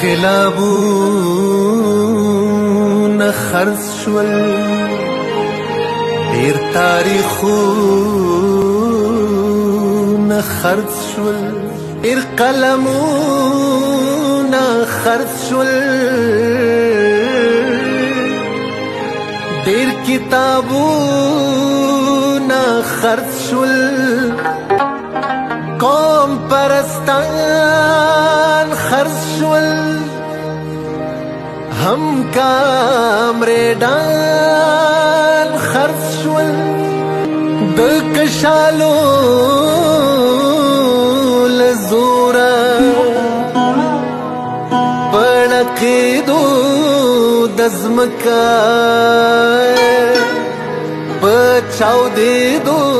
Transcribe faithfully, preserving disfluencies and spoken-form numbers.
انقلابونه خرڅ شول، ډېر تاریخونه خرڅ شول، ډېر قلمونه خرڅ شول، ډېر کتابونه خرڅ شول، قوم پرستان خرڅ شول، هم کامریډان خرڅ شول، د کشالو له زوره په ړقېدو د ځمکه په چاودېدو